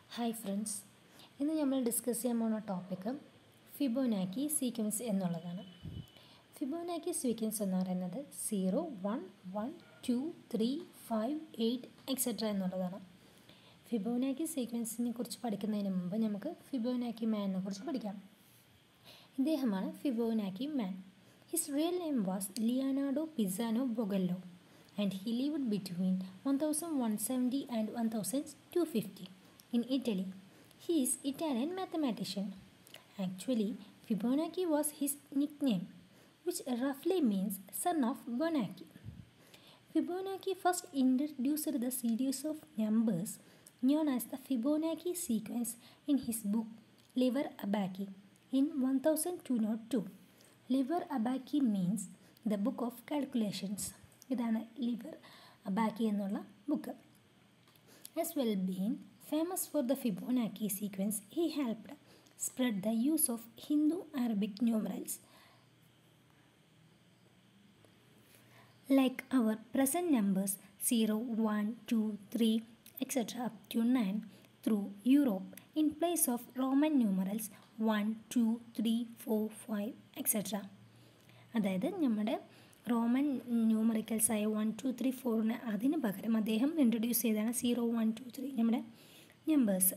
Hi friends, ഇന്ന് നമ്മൾ discuss ചെയ്യാൻ പോകുന്ന ടോപ്പിക്ക് ഫിബൊനാക്കി സീക്വൻസ് എന്നുള്ളതാണ്. ഫിബൊനാക്കി സീക്വൻസ് എന്ന് പറയുന്നത് 0, 1, 1, 2, 3, 5, 8 എക്സെട്ര എന്നുള്ളതാണ്. ഫിബൊനാക്കി സീക്വൻസിനെ കുറിച്ച് പഠിക്കുന്നതിന് മുമ്പ് നമുക്ക് ഫിബൊനാക്കി മാനിനെ കുറിച്ച് പഠിക്കാം. ഇദ്ദേഹമാണ് Fibonacci man. His real name was Leonardo Pisano Bogollo and he lived between 1170 and 1250 in Italy. He is Italian mathematician. Actually, Fibonacci was his nickname, which roughly means son of Bonacci. Fibonacci first introduced the series of numbers known as the Fibonacci sequence in his book Liber Abaci in 1202. Liber Abaci means the book of calculations. ഇതാണ് Liber Abaci എന്നുള്ള book. As well been famous for the Fibonacci sequence, he helped spread the use of Hindu Arabic numerals like our present numbers 0, 1, 2, 3 etc. up to 9 through Europe in place of Roman numerals 1, 2, 3, 4, 5 etc. അതായത് നമ്മുടെ Roman ന്യൂമറിക്കൽസായ 1, 2, 3, 4 അതിന് പകരം അദ്ദേഹം introduce ചെയ്തതാണ് 0, 1, 2, 3 നമ്മുടെ numbers.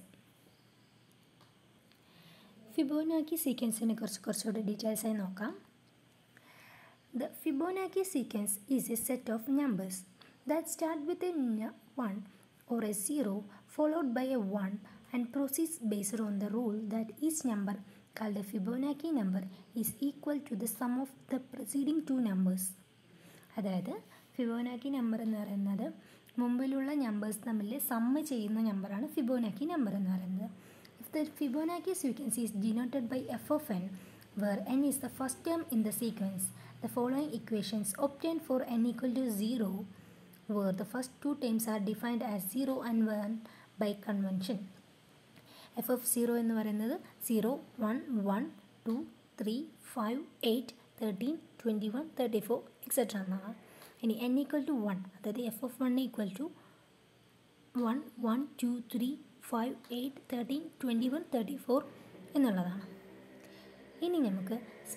ഫിബൊനാക്കി സീക്വൻസിനെ കുറിച്ച് കുറച്ചുകൂടി ഡീറ്റെയിൽസായി നോക്കാം. The Fibonacci sequence is a set of numbers that start with a 1 or a 0 followed by a 1 and proceeds based on the rule that each number called a Fibonacci number is equal to the sum of the preceding two numbers. അതായത് ഫിബൊനാക്കി number എന്ന് പറയുന്നത് മുമ്പിലുള്ള numbers തമ്മിൽ sum ചെയ്യുന്ന നമ്പറാണ് ഫിബൊനാക്കി number എന്ന് പറയുന്നത്. If the Fibonacci sequence is denoted by F of N where n is the first term in the sequence, the following equations obtained for n equal to 0 where the first two terms are defined as 0 and 1 by convention. F of 0 എന്ന് പറയുന്നത് 0, 1, 1, 2, 3, 5, 8, 13, 21, 34 etcetera എന്നാണ്. ഇനി n equal to 1, അതായത് F of 1 equal to 1, 1, 2, 3, 5, 8, 13, 21, 34 എന്നുള്ളതാണ്. ഇനി നമുക്ക്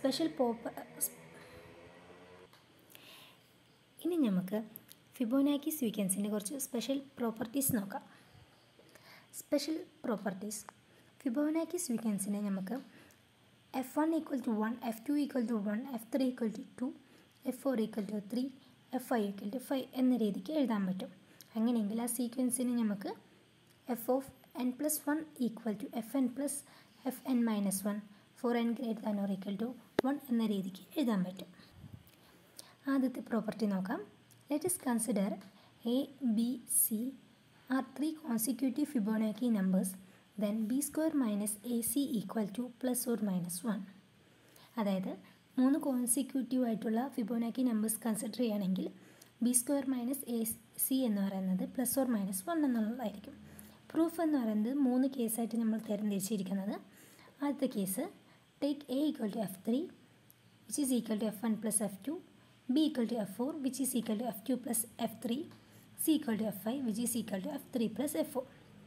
Fibonacci സീക്വൻസിൻ്റെ കുറച്ച് സ്പെഷ്യൽ പ്രോപ്പർട്ടീസ് നോക്കാം. സ്പെഷ്യൽ പ്രോപ്പർട്ടീസ് ഫിബൊനാക്കി സീക്വൻസിനെ നമുക്ക് f1 equal to 1, f2 equal to 1, f3 equal to 2, f4 equal to 3, f5 equal to 5 എന്ന രീതിക്ക് എഴുതാൻ പറ്റും. അങ്ങനെയെങ്കിൽ ആ സീക്വൻസിന് നമുക്ക് F of n plus 1 equal to F N plus F N minus 1 for n greater than or equal to 1 എന്ന രീതിക്ക് എഴുതാൻ പറ്റും. ആദ്യത്തെ പ്രോപ്പർട്ടി നോക്കാം. Let us consider a, b, c are three consecutive Fibonacci numbers, then b square minus ac equal to plus or minus 1. അതായത് 3 consecutive ആയിട്ടുള്ള Fibonacci numbers consider ചെയ്യുകയാണെങ്കിൽ B square minus A C എന്ന് പറയുന്നത് plus or minus 1 എന്നുള്ളതായിരിക്കും. Proof എന്ന് പറയുന്നത് 3 കേസായിട്ട് നമ്മൾ തരംതിരിച്ചിരിക്കുന്നത്. ആദ്യത്തെ case take A equal to F 3 which is equal to F 1 plus F 2, B equal to F 4 which is equal to F 2 plus F 3, c equal to f5 which is equal to f3 plus f4.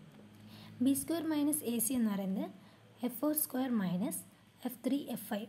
b square minus ac എന്ന് പറയുന്നത് f4 square minus f3 f5.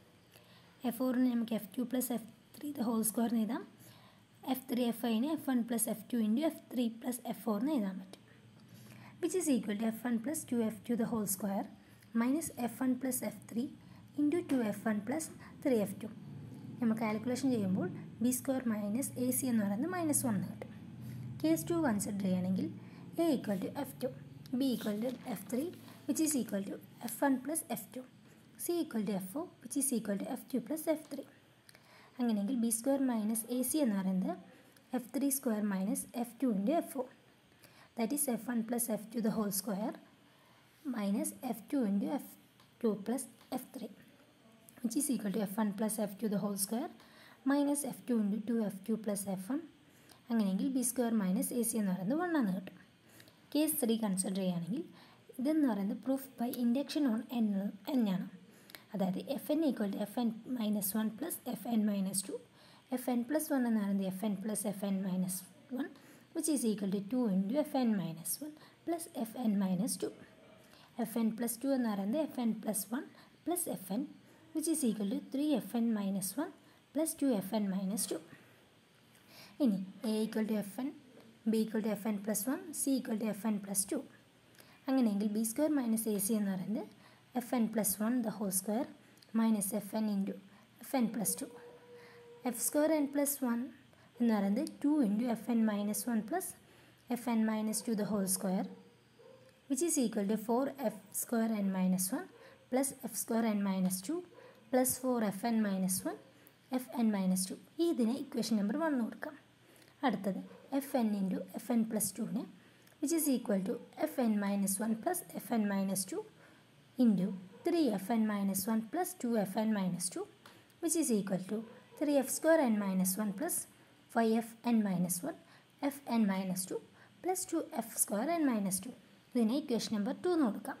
f4ന് നമുക്ക് f2 plus f3 the whole square എന്ന് എഴുതാം. f3 f5ന് f1 plus f2 into f3 plus f4 എന്ന് എഴുതാൻ പറ്റും. which is equal to f1 plus 2f2 the whole square minus f1 plus f3 into 2f1 plus 3f2. നമ്മൾ calculation ചെയ്യുമ്പോൾ b square minus ac എന്ന് പറയുന്നത് minus 1 കിട്ടും. Case 2 consider ചെയ്യുകയാണെങ്കിൽ A equal to F 2, B equal to F 3 which is equal to F 1 plus F 2, C equal to F 4 which is equal to F 2 plus F 3. അങ്ങനെയെങ്കിൽ B square minus A C എന്ന് പറയുന്നത് F 3 square minus F 2 into F 4, that is F 1 plus F 2 the whole square minus F 2 into F 2 plus F 3 which is equal to F 1 plus F 2 the whole square minus F 2 into 2 F 2 plus F 1. അങ്ങനെയെങ്കിൽ B square minus A C എന്ന് പറയുന്നത് 1 എന്ന് കിട്ടും. Case 3 consider ചെയ്യുകയാണെങ്കിൽ ഇതെന്ന് പറയുന്നത് proof by induction on എന്നാണ്. അതായത് F N equal to F N minus 1 plus F N minus 2, F N plus 1 എന്ന് പറയുന്നത് F N plus F N minus 1 which is equal to 2 into F N minus 1 plus F N minus 2. fn plus 2 എന്ന് പറയുന്നത് fn plus 1 plus fn which is equal to 3fn minus 1 plus 2fn minus 2. ഇനി a equal to fn, b equal to fn plus 1, c equal to fn plus 2. അങ്ങനെയെങ്കിൽ b square minus ac എന്ന് പറയുന്നത് fn plus 1 the whole square minus fn into fn plus 2. f square n plus 1 എന്ന് പറയുന്നത് 2 into fn minus 1 plus fn minus 2 the whole square which is equal to 4f square n minus 1 plus f square n minus 2 plus 4fn minus 1 fn minus 2. ഇതിനെ equation number 1 കൊടുക്കാം. അടുത്തത് fn into fn plus 2 which is equal to fn minus 1 plus fn minus 2 into 3fn minus 1 plus 2fn minus 2 which is equal to 3f square n minus 1 plus 5fn minus 1 fn minus 2 plus 2f square n minus 2. ഇതിനെ equation number 2 എന്ന് കൊടുക്കാം.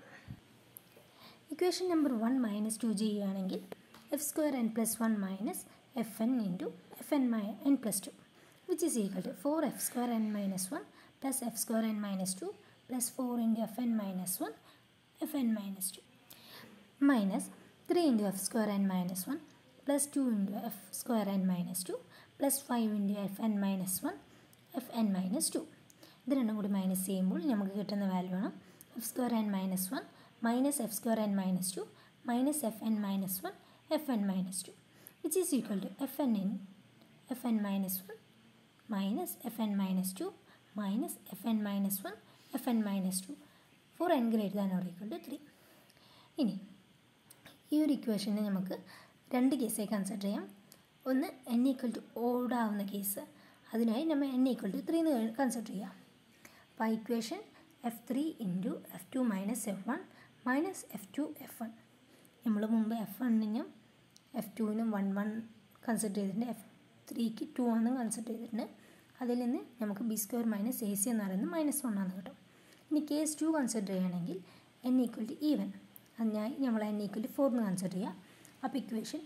Equation number 1 minus 2 ചെയ്യുകയാണെങ്കിൽ F square N plus 1 minus F N into F N N plus 2 which is equal to 4f square n minus 1 plus f square n minus 2 plus 4 into fn minus 1 fn minus 2 minus 3 into f square n minus 1 plus 2 into f square n minus 2 plus 5 into fn minus 1 fn minus 2. ഇത് രണ്ടും കൂടി minus ചെയ്യുമ്പോൾ നമുക്ക് കിട്ടുന്ന value ആണ് F square N minus 1 minus F square N minus 2 minus F N minus 1 F N minus 2 which is equal to F N in F N minus 1 minus F N minus 2 minus F N minus 1 F N minus 2 for N greater than or equal to 3. ഇനി ഈ ഒരു ഇക്വേഷനെ നമുക്ക് രണ്ട് കേസായി consider ചെയ്യാം. ഒന്ന് N equal to odd ആവുന്ന case, അതിനായി നമ്മൾ എൻ ഈക്വൽ ടു 3 എന്ന് കൺസിഡർ ചെയ്യാം. അപ്പോൾ equation f3 into f2 minus f1 minus f2 f1. നമ്മൾ മുമ്പ് f1നും f2നും 1 കൺസിഡർ ചെയ്തിട്ടുണ്ട്, f3ക്ക് 2 ആണെന്ന് കൺസിഡർ ചെയ്തിട്ടുണ്ട്. അതിൽ നിന്ന് നമുക്ക് B square minus A C എന്ന് പറയുന്നത് -1 ആണെന്ന് കിട്ടും. ഇനി കേസ് 2 കൺസിഡർ ചെയ്യുകയാണെങ്കിൽ n ഈക്വൽ ടു ഈവൻ, അതിനായി നമ്മൾ n ഈക്വൽ ടു 4 എന്ന് കൺസിഡർ ചെയ്യുക. അപ്പോൾ equation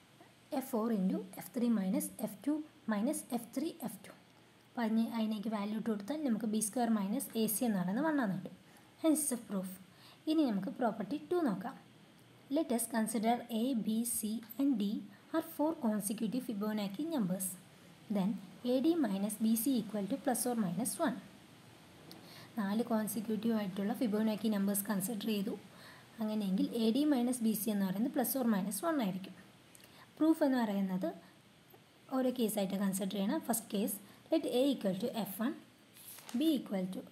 f4 into f3 minus f2 minus f3 f2. അപ്പോൾ അതിനേക്ക് വാല്യൂ ഇട്ട് കൊടുത്താൽ നമുക്ക് B square minus A C എന്ന് പറയുന്നത് 1 ആണെന്ന് കിട്ടും. Hence the proof. ഇനി നമുക്ക് പ്രോപ്പർട്ടി 2 നോക്കാം. Let us consider a, b, c and d are 4 consecutive Fibonacci numbers. Then ad minus bc equal to plus or minus 1. 4 consecutive ആയിട്ടുള്ള Fibonacci numbers consider ചെയ്തു. അങ്ങനെയെങ്കിൽ A D minus B C എന്ന് പറയുന്നത് plus or minus 1 ആയിരിക്കും. Proof എന്ന് പറയുന്നത് ഓരോ കേസായിട്ട് കൺസിഡർ ചെയ്യണം. First case, let A equal to f1, B equal to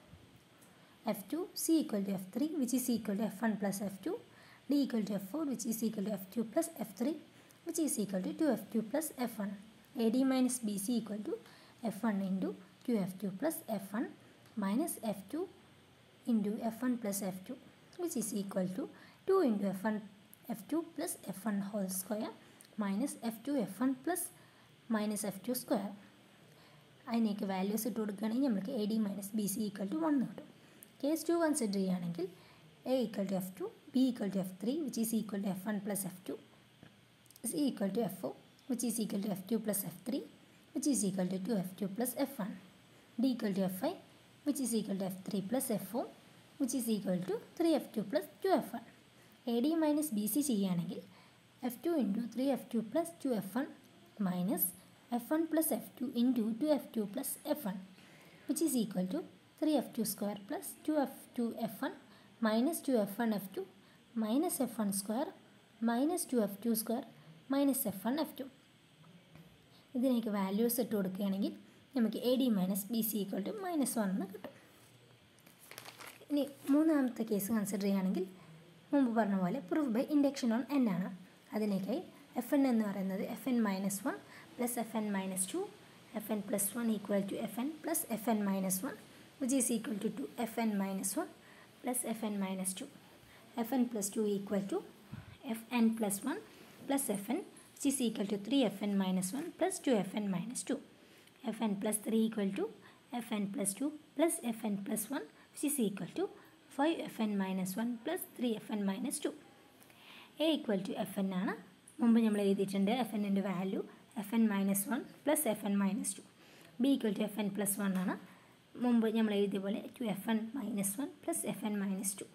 f2, c equal to f3 which is equal to f1 plus f2, d equal to f4 which is equal to f2 plus f3 which is equal to 2f2 plus f1. ad minus bc equal to f1 into 2f2 plus f1 minus f2 into f1 plus f2 which is equal to 2 into f1 f2 plus f1 whole square minus f2 f1 plus minus f2 square. അതിനേക്ക് values ഇട്ട് കൊടുക്കുകയാണെങ്കിൽ നമുക്ക് A D minus B C equal to 1 കിട്ടും. Case 2 consider ചെയ്യുകയാണെങ്കിൽ A equal to F 2, B equal to F 3 which is equal to F 1 plus F 2, C equal to F 4 which is equal to F 2 plus F 3 which is equal to 2f2 plus F 1, D equal to F 5 which is equal to F 3 plus F 4 which is equal to 3f2 plus 2f1. A D minus B C ചെയ്യുകയാണെങ്കിൽ F 2 into 3f2 plus 2f1 minus f1 plus f2 into 2f2 plus f1 which is equal to 3f2 square plus 2f2 f1 minus 2f1 f2 minus f1 square minus 2f2 square minus f1 f2. ഇതിനേക്ക് values ഇട്ട് കൊടുക്കുകയാണെങ്കിൽ നമുക്ക് A D minus B C equal to -1 എന്ന് കിട്ടും. ഇനി മൂന്നാമത്തെ case consider ചെയ്യുകയാണെങ്കിൽ മുമ്പ് പറഞ്ഞ പോലെ proof by induction on n ആണ്. അതിനേക്കായി എഫ് എൻ എന്ന് പറയുന്നത് F N -1 plus fn minus 2, fn plus 1 equal to fn plus fn minus 1 which is equal to 2 fn minus 1 plus fn minus 2. fn plus 2 equal to fn plus 1 plus fn which is equal to 3 fn minus 1 plus 2 fn minus 2. fn plus 3 equal to fn plus 2 plus fn plus 1 which is equal to 5 fn minus 1 plus 3 fn minus 2. a equal to fn ആണ്. മുമ്പ് നമ്മൾ എഴുതിയിട്ടുണ്ട് fn ൻ്റെ value fn minus 1 plus fn minus 2. b equal to fn plus 1 ആണ്. മുമ്പ് നമ്മൾ എഴുതിയ പോലെ 2fn minus 1 plus fn minus 2.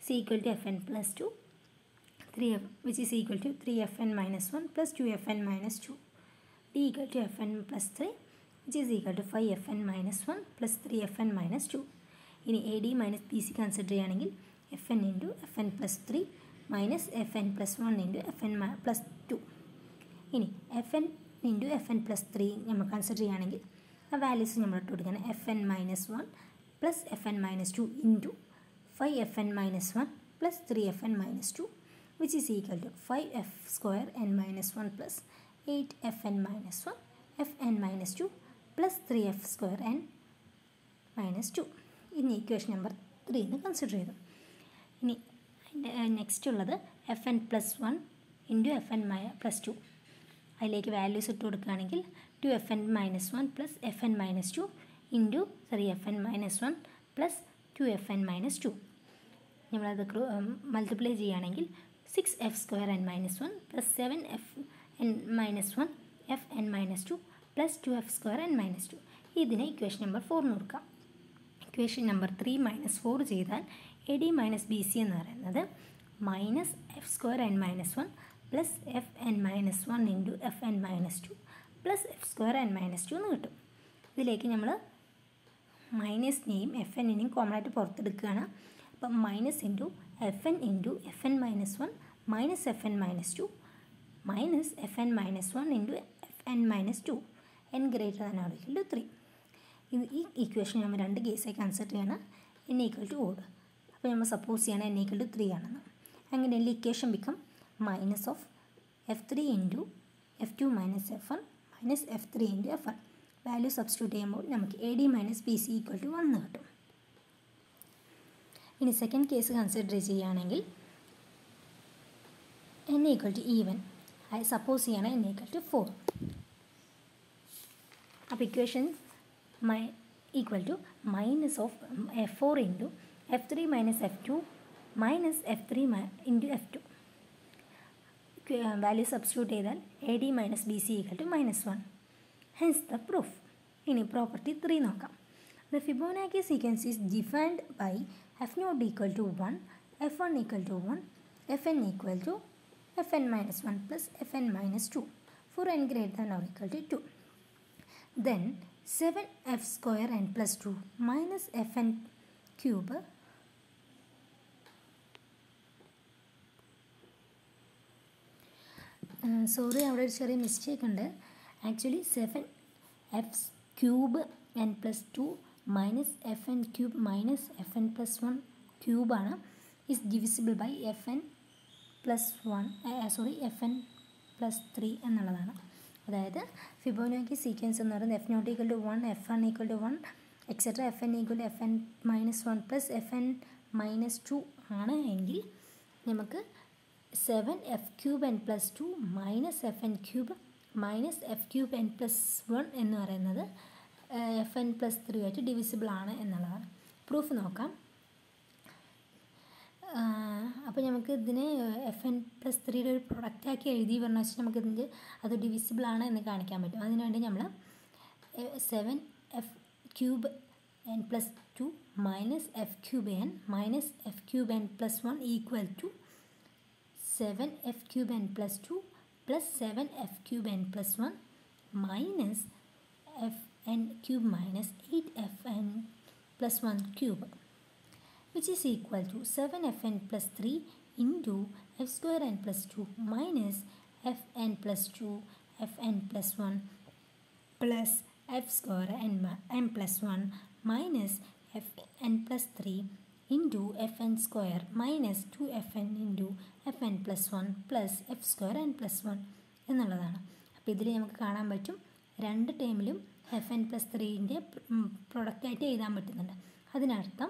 is equal to fn plus 2, 3f, which is equal to 3fn minus 1 plus 2fn minus 2. D equal to fn plus 3, which is equal to 5fn minus 1 plus 3fn minus 2. ഇനി A D minus B C consider ചെയ്യുകയാണെങ്കിൽ fn into fn plus 3 minus fn plus 1 into fn plus 2. ഇനി fn into fn plus 3 നമ്മൾ consider ചെയ്യുകയാണെങ്കിൽ ആ values നമ്മൾ ഇട്ട് കൊടുക്കണം. fn minus 1 plus fn minus 2 into 5fn minus 1 plus 3fn minus 2, which is equal to 5f square n minus 1 plus 8fn minus 1 fn minus 2 plus 3f square n minus 2. ഇനി equation number 3 consider ചെയ്തു. ഇനി next ഉള്ളത് fn plus 1 into fn plus 2. അതിലേക്ക് values ഇട്ട് കൊടുക്കുകയാണെങ്കിൽ 2fn minus 1 plus fn minus 2 into 3fn minus 1 plus 2fn minus 2. നമ്മളത് multiply ചെയ്യുകയാണെങ്കിൽ 6f square n minus 1 plus 7fn minus 1 fn minus 2 plus 2f square n minus 2. ഇതിനെ equation number 4 നോക്കാം. Equation number 3 minus 4 ചെയ്താൽ A D minus B C എന്ന് പറയുന്നത് minus F square N minus 1 plus F N minus 1 into F N minus 2 plus F square N minus 2 എന്ന് കിട്ടും. ഇതിലേക്ക് നമ്മൾ മൈനസിനെയും F എന്നിനെയും common ആയിട്ട് പുറത്തെടുക്കുകയാണ്. അപ്പം minus into F N into F N minus 1 minus F N minus 2 minus F N minus 1 into F N minus 2 N greater than or equal to 3. ഈ equation നമ്മൾ രണ്ട് കേസായി കൺസിഡർ ചെയ്യണം. N equal to odd. അപ്പോൾ നമ്മൾ suppose ചെയ്യണം N equal to 3 ആണെന്ന്. അങ്ങനെയുള്ള equation becomes minus of f3 into f2 minus f1 minus f3 into f1. Value substitute ചെയ്യുമ്പോൾ നമുക്ക് A D minus B C equal to 1 കിട്ടും. ഇനി സെക്കൻഡ് കേസ് കൺസിഡർ ചെയ്യുകയാണെങ്കിൽ n ഈക്വൽ ടു ഈവൻ ആയി suppose ചെയ്യണം n equal to 4. അപ്പോൾ equation equal to minus of f4 into f3 minus f2 minus f3 into f2. Value substitute ചെയ്താൽ A D minus B C equal to -1. Hence the proof. ഇനി property 3 നോക്കാം. The Fibonacci sequence is defined by f0 equal to 1, f1 equal to 1, fn equal to fn minus 1 plus fn minus 2 for n greater than or equal to 2. Then 7f square n plus 2 minus fn cube sorry, അവിടെ ഒരു ചെറിയ mistake ഉണ്ട്. Actually 7f cube n plus 2 minus fn cube minus fn plus 1 ക്യൂബാണ് is divisible by fn plus 1 fn plus 3 എന്നുള്ളതാണ്. അതായത് Fibonacci sequence എന്ന് പറയുന്നത് f0 equal to 1, f1 equal to 1 etcetera fn equal to fn minus 1 plus fn minus 2 ആണ് എങ്കിൽ നമുക്ക് 7f cube n plus 2 minus fn cube minus f cube n plus 1 എന്ന് പറയുന്നത് fn plus 3 ആയിട്ട് divisible ആണ് എന്നുള്ളതാണ്. പ്രൂഫ് നോക്കാം. അപ്പോൾ നമുക്ക് ഇതിനെ fn പ്ലസ് 3യുടെ ഒരു പ്രൊഡക്റ്റാക്കി എഴുതി പറഞ്ഞാൽ വെച്ചാൽ നമുക്കിതിൻ്റെ അത് ഡിവിസിബിൾ ആണ് എന്ന് കാണിക്കാൻ പറ്റും. അതിനുവേണ്ടി നമ്മൾ 7f cube n plus 2 minus f cube n minus f cube n plus 1 equal to 7f cube n plus 2 plus 7f cube n plus 1 minus fn cube minus 8fn plus 1 cube, which is equal to 7fn plus 3 into f square n plus 2 minus fn plus 2 fn plus 1 plus f square n plus 1 minus fn plus 3 into fn square minus 2fn into fn plus 1 plus f square n plus 1 എന്നുള്ളതാണ്. അപ്പോൾ ഇതിൽ നമുക്ക് കാണാൻ പറ്റും രണ്ട് ടേമിലും fn plus 3ൻ്റെ പ്രൊഡക്റ്റായിട്ട് എഴുതാൻ പറ്റുന്നുണ്ട്. അതിനർത്ഥം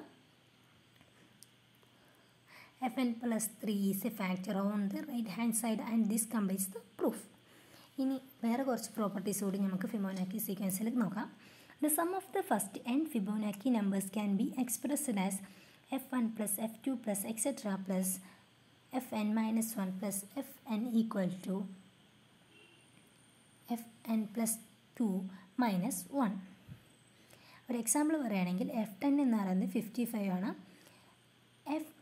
fn plus 3 is a factor on the right hand side and this completes the proof. ഇനി വേറെ കുറച്ച് പ്രോപ്പർട്ടീസ് കൂടി നമുക്ക് ഫിബൊനാച്ചി സീക്വൻസിൽ നോക്കാം. The sum of the first n Fibonacci numbers can be expressed as f1 plus f2 plus etc plus fn minus 1 plus fn equal to fn plus 2 minus 1. ഒരു example പറയുകയാണെങ്കിൽ f10 എന്ന് പറയുന്നത് 55 ആണ്.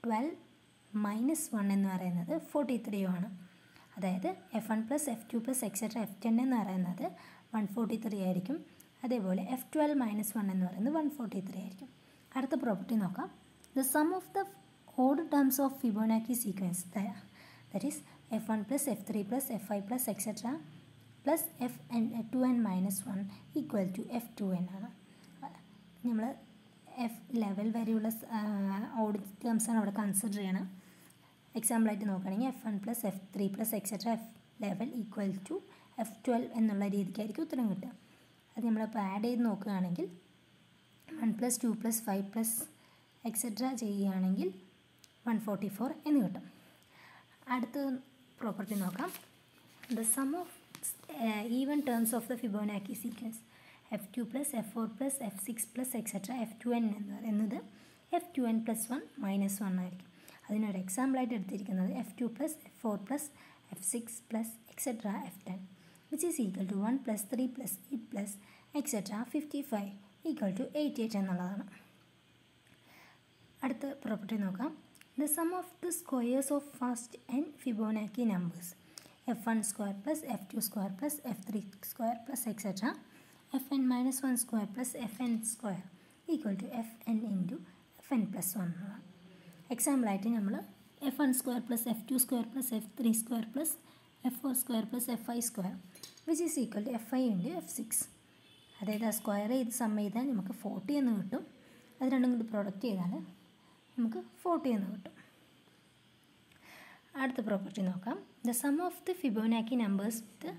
12 minus 1 എന്ന് പറയുന്നത് 43 ആണ്. അതായത് F1 plus F2 plus etcetera F10 എന്ന് പറയുന്നത് 143 ആയിരിക്കും. അതേപോലെ F12 മൈനസ് 1 എന്ന് പറയുന്നത് 143 ആയിരിക്കും. അടുത്ത പ്രോപ്പർട്ടി നോക്കാം. The sum of the odd terms of Fibonacci sequence that is F1 plus F3 plus F5 plus etcetera plus F2n minus 1 equal to F2n ആണ്. നമ്മൾ F11 വരെയുള്ള ഓഡ് ടേംസാണ് അവിടെ കൺസിഡർ ചെയ്യണം. എക്സാമ്പിളായിട്ട് നോക്കുകയാണെങ്കിൽ F1 plus F3 plus etcetera F11 equal to F12 എന്നുള്ള രീതിക്കായിരിക്കും ഉത്തരം കിട്ടുക. അത് നമ്മളിപ്പോൾ ആഡ് ചെയ്ത് നോക്കുകയാണെങ്കിൽ 1 പ്ലസ് 2 പ്ലസ് 5 പ്ലസ് എക്സെട്ര ചെയ്യുകയാണെങ്കിൽ 144 എന്ന് കിട്ടും. അടുത്ത പ്രോപ്പർട്ടി നോക്കാം. The sum of even terms of the Fibonacci sequence F2 plus F4 plus F6 plus etcetera F2n എന്ന് പറയുന്നത് F2n പ്ലസ് 1 മൈനസ് 1 ആയിരിക്കും. അതിനൊരു എക്സാമ്പിളായിട്ട് എടുത്തിരിക്കുന്നത് F2 plus F4 plus F6 plus etcetera F10 which is equal to 1 plus 3 plus 8 plus etcetera 55 equal to 88 എന്നുള്ളതാണ്. അടുത്ത property നോക്കാം. The sum of the squares of first n Fibonacci numbers F1 square plus F2 square plus F3 square plus etcetera Fn minus 1 square plus Fn square equal to Fn into Fn plus 1 എന്നാണ്. എക്സാമ്പിളായിട്ട് നമ്മൾ F1 square plus F2 square plus F3 square plus F4 square plus F5 square which is equal to F5 into F6. അതായത് ആ square ചെയ്ത് some ചെയ്താൽ നമുക്ക് 40 എന്ന് കിട്ടും. അത് രണ്ടും കൂടി പ്രൊഡക്റ്റ് ചെയ്താൽ നമുക്ക് 40 എന്ന് കിട്ടും. അടുത്ത പ്രോപ്പർട്ടി നോക്കാം. The sum of the Fibonacci numbers with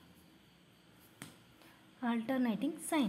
alternating sign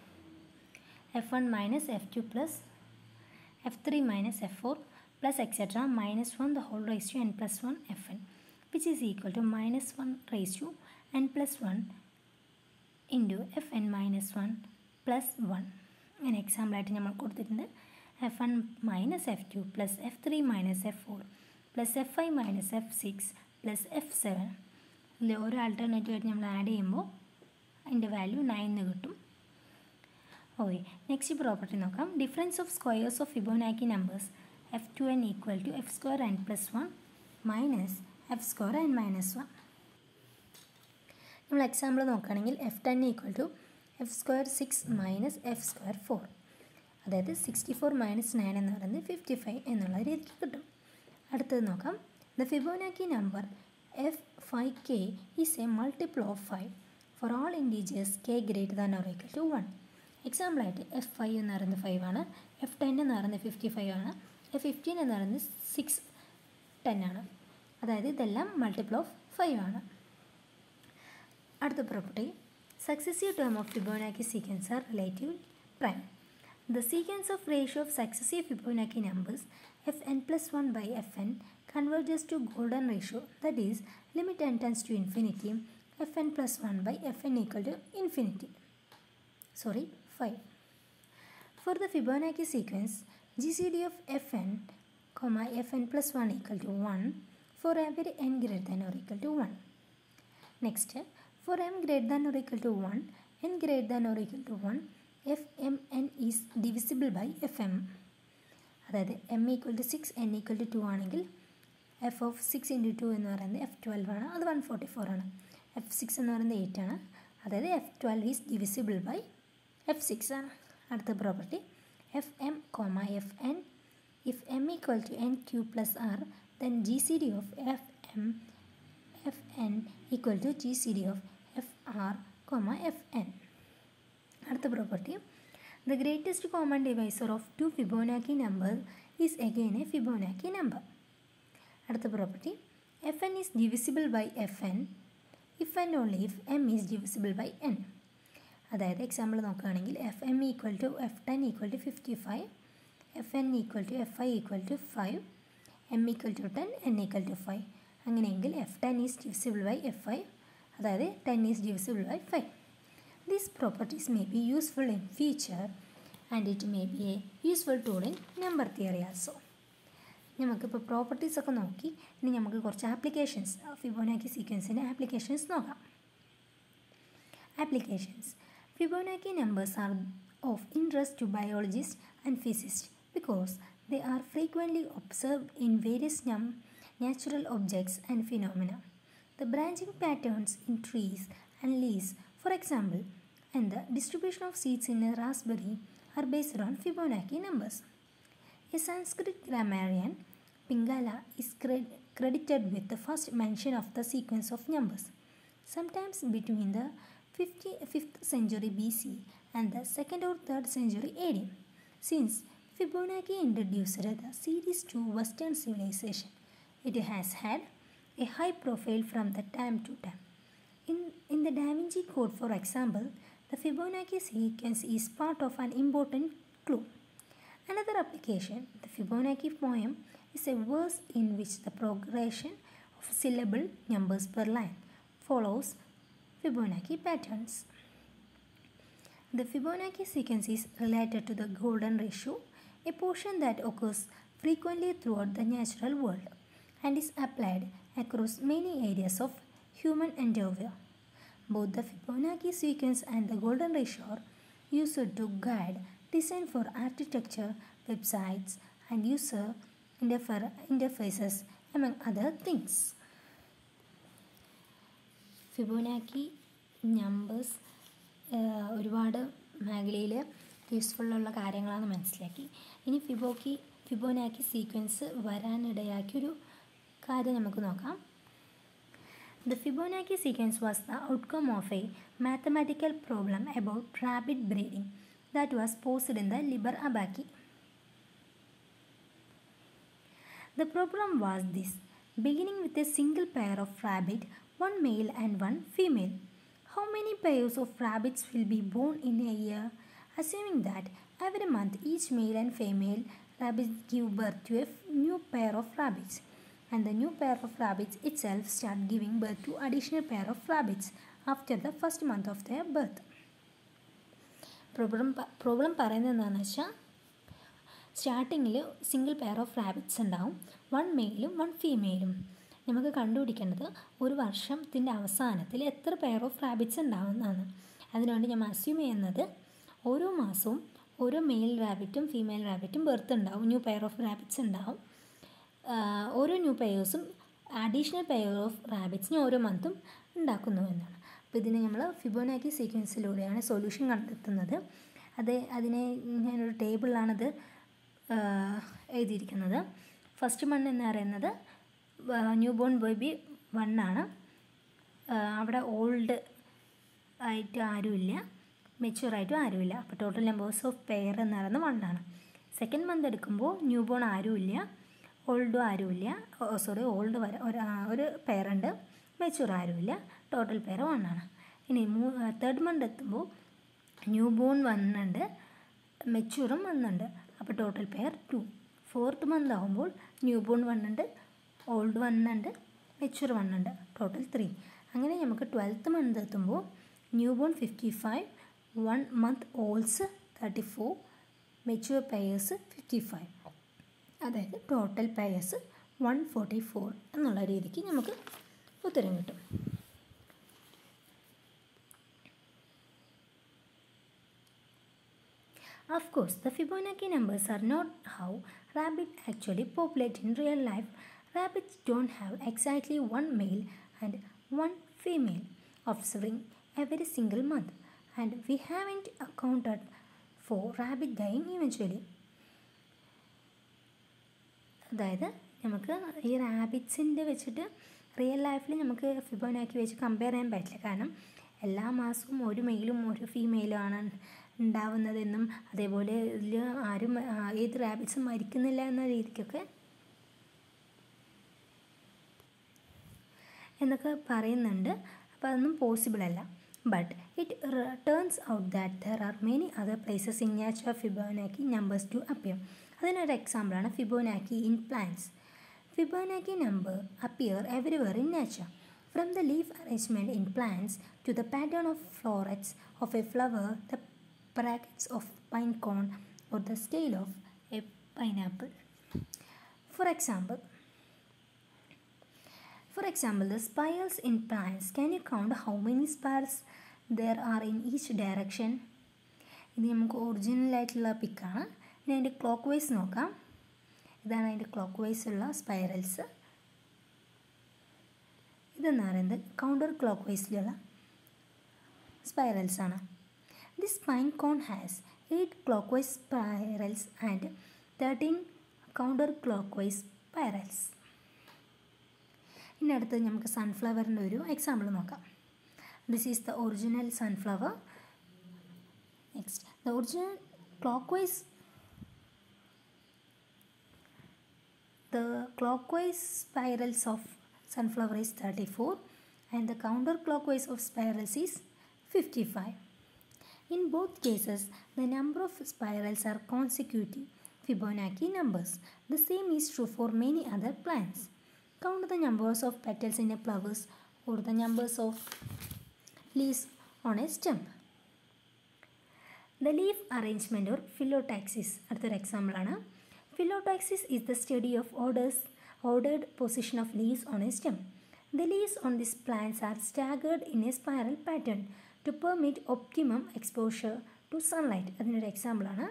F1 minus F2 plus F3 minus F4 plus etcetera minus 1 the whole raise to n plus 1 Fn which is equal to minus 1 raise to n plus 1 into Fn minus 1 plus 1. അങ്ങനെ എക്സാമ്പിളായിട്ട് നമ്മൾ കൊടുത്തിട്ടുണ്ട് F1 minus F2 plus F3 minus F4 plus F5 minus F6 plus F7. ഇതിൽ ഓരോ alternative ആയിട്ട് നമ്മൾ add ചെയ്യുമ്പോൾ അതിൻ്റെ വാല്യൂ 9 എന്ന് കിട്ടും. ഓക്കെ, നെക്സ്റ്റ് പ്രോപ്പർട്ടി നോക്കാം. Difference of squares of Fibonacci numbers F2n equal to F square n plus 1 minus F square n minus 1. നമ്മൾ എക്സാമ്പിൾ നോക്കുകയാണെങ്കിൽ F10 equal to F square 6 minus F square 4. അതായത് 64 minus 9 എന്ന് പറയുന്നത് 55 എന്നുള്ള രീതിക്ക് കിട്ടും. അടുത്തത് നോക്കാം. The Fibonacci number F5k is a multiple of 5 for all integers k greater than or equal to 1. എക്സാമ്പിളായിട്ട് F5 എന്ന് പറയുന്നത് 5 ആണ്, F10 എന്ന് പറയുന്നത് 55 ആണ്, F15 എന്ന് പറയുന്നത് 610 ആണ്. അതായത് ഇതെല്ലാം മൾട്ടിപ്പിൾ ഓഫ് 5 ആണ്. അടുത്ത property, successive term of Fibonacci sequence are relative prime. The sequence of ratio of successive Fibonacci numbers Fn plus 1 by Fn converges to golden ratio, that is limit n tends to infinity Fn plus 1 by Fn equal to infinity. 5. For the Fibonacci sequence GCD of Fn, Fn plus 1 equal to 1 for every n greater than or equal to 1. Next, for m greater than or equal to 1, n greater than or equal to 1, Fmn is divisible by Fm. അതായത് m equal to 6 n equal to 2 ആണെങ്കിൽ f of 6 into 2 എന്ന് പറയുന്നത് F12 ആണ്, അത് 144 ആണ്. F6 എന്ന് പറയുന്നത് 8 ആണ്, അതായത് F12 is divisible by F6 ആണ്. അടുത്ത property Fm, Fn if m equal to n q plus r then GCD of Fn equal ടു GCD ഓഫ് Fr, Fn. അടുത്ത property, the greatest common divisor of two Fibonacci number is again a Fibonacci number. അടുത്ത property, Fn is divisible by Fn if and only if m is divisible by n. അതായത് example നോക്കുകയാണെങ്കിൽ Fm equal to F10 equal to 55, Fn equal to Fi equal to 5, m equal to 10, n equal to 5. അങ്ങനെയെങ്കിൽ F10 is divisible by F5, അതായത് 10 is divisible by 5. These properties may be useful in future and it may be a useful tool in number theory also. നമുക്കിപ്പോൾ properties ഒക്കെ നോക്കി ഇനി നമുക്ക് കുറച്ച് applications Fibonacci സീക്വൻസിൻ്റെ applications നോക്കാം. Applications, Fibonacci numbers are of interest to biologist and physicist because They are frequently observed in various natural objects and phenomena. The branching patterns in trees and leaves, for example, and the distribution of seeds in a raspberry are based on Fibonacci numbers. A Sanskrit grammarian, Pingala, is credited with the first mention of the sequence of numbers, sometimes between the 5th century BC and the 2nd or 3rd century AD. Since Fibonacci introduced the series to Western civilization, it has had a high profile from the time to time. In the Da Vinci Code, for example, the Fibonacci sequence is part of an important clue. Another application, the Fibonacci poem, is a verse in which the progression of syllable numbers per line follows Fibonacci patterns. The Fibonacci sequence is related to the golden ratio, a portion that occurs frequently throughout the natural world and is applied across many areas of human endeavor. Both the Fibonacci sequence and the golden ratio are used to guide design for architecture, websites, and user interfaces, among other things. Fibonacci numbers ഒരുപാട് മേഖലയിൽ യൂസ്ഫുള്ളുള്ള കാര്യങ്ങളാണ് മനസ്സിലാക്കി. ഇനി Fibonacci sequence വരാനിടയാക്കിയൊരു കാര്യം നമുക്ക് നോക്കാം. The Fibonacci sequence was the outcome of a mathematical problem about rabbit breeding that was posed in the Liber Abaci. The problem was this: beginning with a single pair of rabbit, one male and one female. How many pairs of rabbits will be born in a year, assuming that every month each male and female rabbits give birth to a new pair of rabbits, and the new pair of rabbits itself start giving birth to additional pair of rabbits after the first month of their birth. Problem പറയുന്നത് എന്താണെന്ന് വെച്ചാൽ സ്റ്റാർട്ടിങ്ങിൽ single pair of rabbits ഉണ്ടാവും, one മെയിലും one ഫീമെയിലും. നമുക്ക് കണ്ടുപിടിക്കേണ്ടത് ഒരു വർഷത്തിൻ്റെ അവസാനത്തിൽ എത്ര പെയർ ഓഫ് റാബിറ്റ്സ് ഉണ്ടാവുന്നതാണ്. അതിനുവേണ്ടി ഞാൻ അസ്യൂം ചെയ്യുന്നത് ഓരോ മാസവും ഓരോ മെയിൽ റാബിറ്റും ഫീമെയിൽ റാബിറ്റും ബർത്ത് ഉണ്ടാവും, ന്യൂ പെയർ ഓഫ് റാബിറ്റ്സ് ഉണ്ടാവും. ഓരോ ന്യൂ പെയേഴ്സും അഡീഷണൽ പെയർ ഓഫ് റാബിറ്റ്സിന് ഓരോ മന്തും ഉണ്ടാക്കുന്നു എന്നാണ്. അപ്പോൾ ഇതിനെ നമ്മൾ ഫിബോനാക്കി സീക്വൻസിലൂടെയാണ് സൊല്യൂഷൻ കണ്ടെത്തുന്നത്. അതിനെ ഞാനൊരു ടേബിളിലാണത് എഴുതിയിരിക്കുന്നത്. ഫസ്റ്റ് മൺ എന്ന് പറയുന്നത് ന്യൂ ബോൺ ബേബി 1 ആണ്. അവിടെ ഓൾഡ് ആയിട്ട് ആരുമില്ല, മെച്യൂറായിട്ടും ആരുമില്ല. അപ്പോൾ ടോട്ടൽ നമ്പേഴ്സ് ഓഫ് പെയർ എന്ന് പറയുന്നത് 1 ആണ്. സെക്കൻഡ് മന്ത് എടുക്കുമ്പോൾ ന്യൂ ബോൺ ആരുമില്ല, ഓൾഡും ആരുമില്ല, ഓൾഡ് ഒരു പെയറുണ്ട്, മെച്യൂർ ആരുമില്ല, ടോട്ടൽ പെയർ 1 ആണ്. ഇനി തേർഡ് മന്ത് എത്തുമ്പോൾ ന്യൂ ബോൺ 1 ഉണ്ട്, മെച്യൂറും 1 ഉണ്ട്, അപ്പോൾ ടോട്ടൽ പെയർ 2. ഫോർത്ത് മന്ത് ആകുമ്പോൾ ന്യൂ ബോൺ 1 ഉണ്ട്, ഓൾഡ് 1 ഉണ്ട്, മെച്യൂർ 1 ഉണ്ട്, ടോട്ടൽ 3. അങ്ങനെ നമുക്ക് 12th മന്ത് എത്തുമ്പോൾ new born 55, 1 month olds 34, mature pairs 55. അതായത് ടോട്ടൽ പെയേഴ്സ് 144 എന്നുള്ള രീതിക്ക് നമുക്ക് ഉത്തരം കിട്ടും. Of course, the Fibonacci numbers are not how rabbits actually populate in real life. Rabbits don't have exactly one male and one female offspring every single month, and we haven't accounted for rabbit dying eventually. അതായത് നമുക്ക് ഈ റാബിറ്റ്സിൻ്റെ വെച്ചിട്ട് real ലൈഫിൽ നമുക്ക് Fibonacci വെച്ച് compare ചെയ്യാൻ പറ്റില്ല. കാരണം എല്ലാ മാസവും ഒരു മെയിലും ഒരു ഫീമെയിലും ആണ് ഉണ്ടാവുന്നതെന്നും അതേപോലെ ഇതിൽ ആരും ഏത് റാബിറ്റ്സും മരിക്കുന്നില്ല എന്ന രീതിക്കൊക്കെ എന്നൊക്കെ പറയുന്നുണ്ട്. അപ്പോൾ അതൊന്നും പോസിബിൾ അല്ല. But it turns out that there are many other places in natural Fibonacci numbers to appear. അതിനൊരു എക്സാമ്പിളാണ് Fibonacci in plants. Fibonacci number appear everywhere in nature, from the leaf arrangement in plants to the pattern of florets of a flower, the bracts of pine cone, or the scale of a pineapple. For example, the spirals in plants. Can you count how many spirals there are in each direction? ഇത് നമുക്ക് ഒറിജിനലായിട്ടുള്ള പിക്കാണ്. ഇനി അതിൻ്റെ clock vice നോക്കാം. ഇതാണ് അതിൻ്റെ clock vice ഉള്ള spirals. ഇതെന്ന് പറയുന്നത് കൗണ്ടർ ക്ലോക്ക് വൈസിലുള്ള സ്പൈറൽസ് ആണ്. This pine cone has 8 clockwise spirals and 13 counter clockwise spirals. ഇനി അടുത്ത് നമുക്ക് സൺഫ്ലവറിൻ്റെ ഒരു എക്സാമ്പിൾ നോക്കാം. This is the original sunflower. Next the original clockwise spirals of sunflower is 34 and the counterclockwise of spirals is 55. In both cases, the number of spirals are consecutive Fibonacci numbers. The same is true for many other plants. Count the numbers of petals in a flowers or the numbers of leaves on a stem. The leaf arrangement or phyllotaxis. അടുത്തൊരു example ആണ്. Phyllotaxis is the study of ordered position of leaves on a stem. The leaves on these plants are staggered in a spiral pattern to permit optimum exposure to sunlight. അതിനൊരു example ആണ്.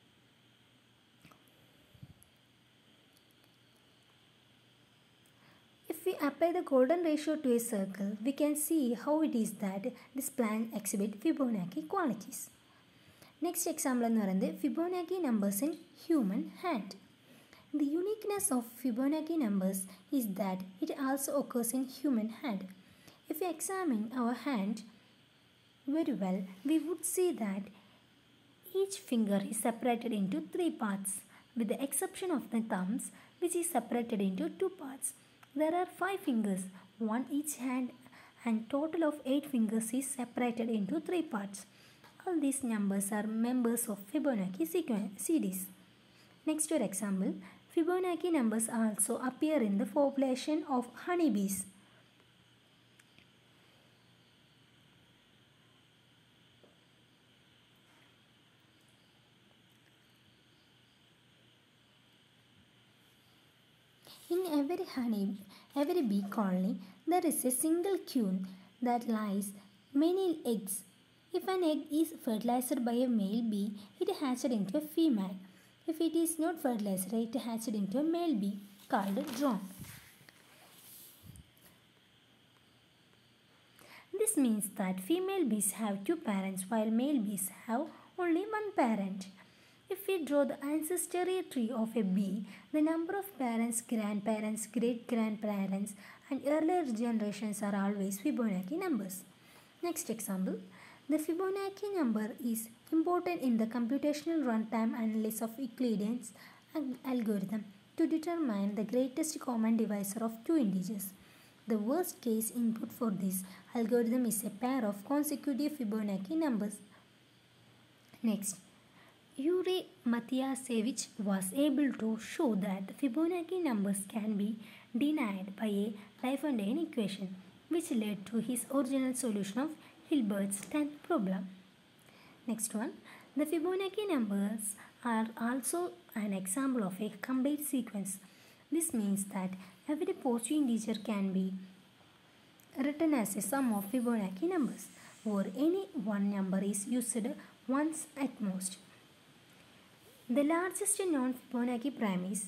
If we apply the golden ratio to a circle, we can see how it is that this plant exhibit Fibonacci qualities. Next example എന്ന് പറയുന്നത് Fibonacci numbers in human hand. The uniqueness of Fibonacci numbers is that it also occurs in human hand. If we examine our hand very well, we would see that each finger is separated into 3 parts, with the exception of the thumbs, which is separated into 2 parts. There are 5 fingers, one each hand, and total of 8 fingers is separated into 3 parts. All these numbers are members of Fibonacci series. Next to example, Fibonacci numbers also appear in the population of honeybees. In every bee colony, there is a single queen that lays many eggs. If an egg is fertilized by a male bee, it hatched into a female. If it is not fertilized, it hatched into a male bee called drone. This means that female bees have 2 parents while male bees have only 1 parent. If we draw the ancestry tree of a bee, the number of parents, grandparents, great-grandparents and earlier generations are always Fibonacci numbers. Next example. The Fibonacci number is important in the computational runtime analysis of Euclidean algorithm to determine the greatest common divisor of 2 integers. The worst case input for this algorithm is a pair of consecutive Fibonacci numbers. Next, Yuri Matyasevich was able to show that the Fibonacci numbers can be denied by a Lyapunov equation, which led to his original solution of Hilbert's 10th problem. Next one, the Fibonacci numbers are also an example of a complete sequence. This means that every positive integer can be written as a sum of Fibonacci numbers, or any one number is used once at most. The largest known Fibonacci prime is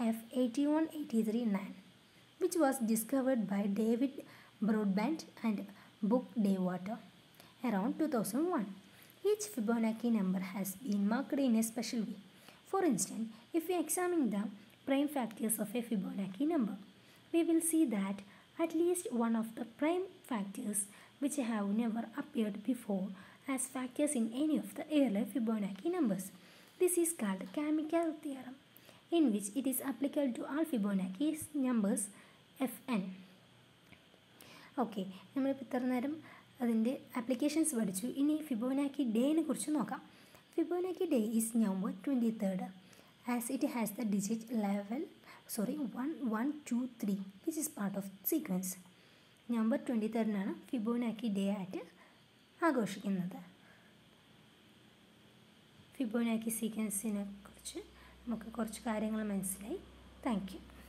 F81839, which was discovered by David Broadbent and Book Daywater around 2001. Each Fibonacci number has been marked in a special way. For instance, if we examine the prime factors of a Fibonacci number, we will see that at least one of the prime factors which have never appeared before as factors in any of the earlier Fibonacci numbers. This is called chemical theorem, in which it is applicable to all Fibonacci numbers Fn. Okay, നമ്മളിപ്പോൾ ഇത്ര നേരം അതിൻ്റെ applications പഠിച്ചു. ഇനി Fibonacci ഡേനെ കുറിച്ച് നോക്കാം. Fibonacci day is November 23rd as it has the digit 1, 1, 2, 3 which is part of sequence. November 23rd Fibonacci day ആയിട്ട് ആഘോഷിക്കുന്നത്. ഫിബോനാക്കി സീക്വൻസിനെ കുറിച്ച് നമുക്ക് കുറച്ച് കാര്യങ്ങൾ മനസ്സിലായി. Thank U.